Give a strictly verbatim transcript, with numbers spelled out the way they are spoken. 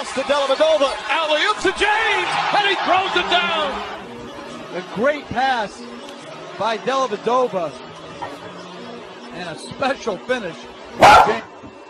pass to Dellavedova. Alley-oop to James, and he throws it down. A great pass by Dellavedova, and a special finish. James.